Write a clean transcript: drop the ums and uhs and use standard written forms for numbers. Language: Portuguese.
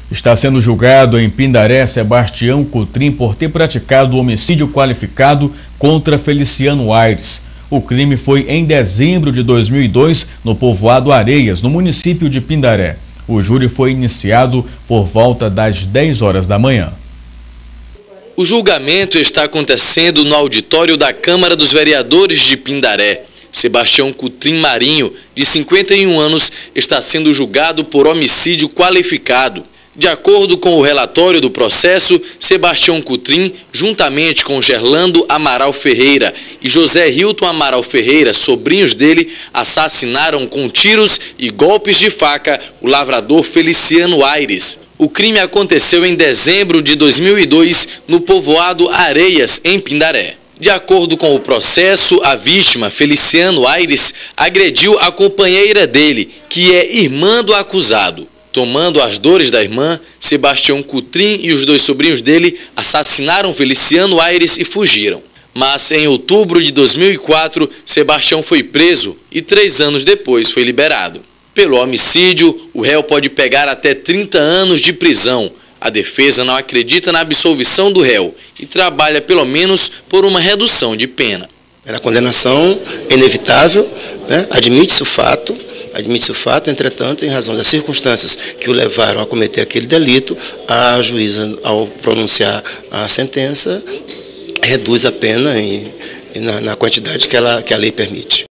Está sendo julgado em Pindaré Sebastião Cotrim por ter praticado homicídio qualificado contra Feliciano Aires. O crime foi em dezembro de 2002 no povoado Areias, no município de Pindaré. O júri foi iniciado por volta das 10 horas da manhã. O julgamento está acontecendo no auditório da Câmara dos Vereadores de Pindaré. Sebastião Cotrim Marinho, de 51 anos, está sendo julgado por homicídio qualificado. De acordo com o relatório do processo, Sebastião Cotrim, juntamente com Gerlando Amaral Ferreira e José Hilton Amaral Ferreira, sobrinhos dele, assassinaram com tiros e golpes de faca o lavrador Feliciano Aires. O crime aconteceu em dezembro de 2002 no povoado Areias, em Pindaré. De acordo com o processo, a vítima, Feliciano Aires, agrediu a companheira dele, que é irmã do acusado. Tomando as dores da irmã, Sebastião Cotrim e os dois sobrinhos dele assassinaram Feliciano Aires e fugiram. Mas em outubro de 2004, Sebastião foi preso e 3 anos depois foi liberado. Pelo homicídio, o réu pode pegar até 30 anos de prisão. A defesa não acredita na absolvição do réu e trabalha pelo menos por uma redução de pena. A condenação é inevitável, né? Admite-se o fato, entretanto, em razão das circunstâncias que o levaram a cometer aquele delito, a juíza, ao pronunciar a sentença, reduz a pena na quantidade que a lei permite.